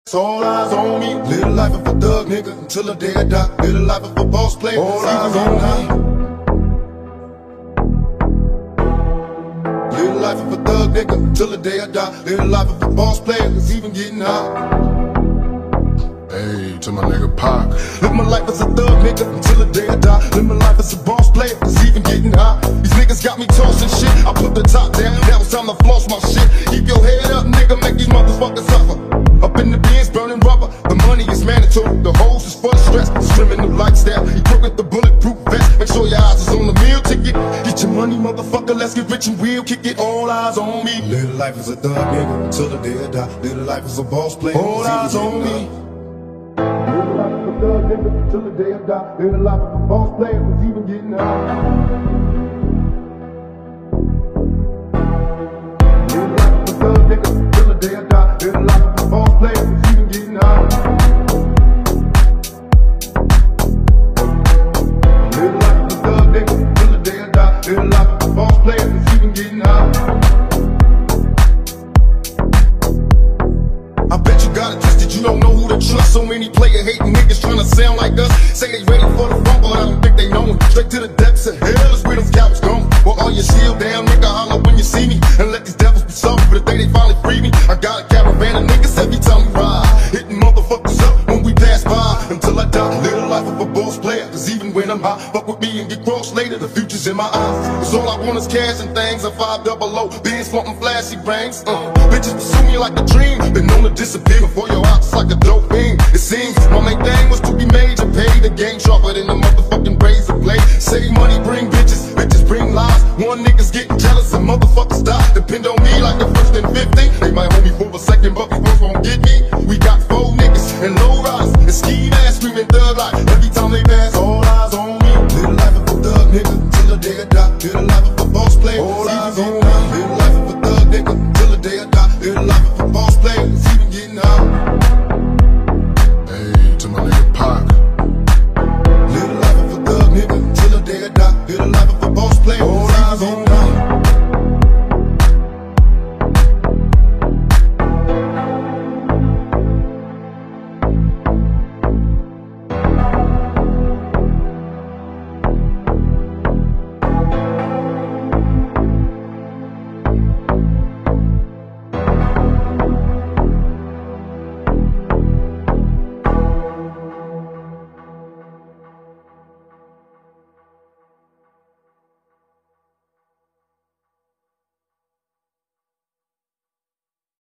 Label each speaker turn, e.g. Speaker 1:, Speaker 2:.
Speaker 1: All eyes on me. Live the life of a thug nigga until the day I die. Live the life of a boss player. All eyes on me. Live the life of a thug nigga until the day I die. Live the life of a boss player, cause even getting high.
Speaker 2: Hey, to my nigga Pac.
Speaker 1: Live my life as a thug nigga until the day I die. Live my life as a boss player, cause even getting high. These niggas got me tossing shit. I put the top down, now it's time to floss my shit. Keep your head up, nigga, make these motherfuckers suffer. Up in the Benz, burning rubber. The money is mandatory, the hose is for the stress. This criminal lifestyle, equipped with the bulletproof vest. Make sure your eyes is on the meal ticket. Get your money, motherfucker, let's get rich and we'll kick it. All eyes on me. Live the life as a thug nigga until the day I die. Live the life as a boss player. All eyes on me. Live the life as a thug nigga until the day I die. Live the life as a boss player, cause even getting high. Live the life as a thug nigga until the day I die. Live the life as a boss player, cause even getting high. Live the life as a thug nigga until the day I die. Live the life as a boss player, cause even getting high. I bet you got it twisted, you don't know who to trust. So many player hating niggas trying to sound like us. Say they ready for the rumble, I don't think they know it. Straight to the depths of hell is where them cowards gone. Well, all your shield down, nigga, holler when you see me. And let these devils be sorry for the day they finally free me. I got a caravan of niggas every time we ride, hitting motherfuckers up when we pass by. Until I die, live the life of a boss player, cause even when I'm high, fuck with me and get crossed later, the future's in my eyes. Cause all I want is cash and things, a 500, Benz flaunting flashy rings. Bitches pursue me like a dream, been known to disappear before your ops like a dope fiend. It seems my main thing was to be major, pay the game sharper than the motherfucking razor blade. Save money, bring bitches, bitches bring lies. One niggas getting jealous and motherfuckers die. Depend on me like the first and 50. They might hold me for a second, but we both won't get me. We got 4 niggas and low riders and ski masks screaming thug life. Every time they pass, all eyes on me. Live the life of a thug nigga till the day I die. Live the life of a boss player. All eyes on me. Live the life of a thug nigga till the day I die. Live the life of a boss player.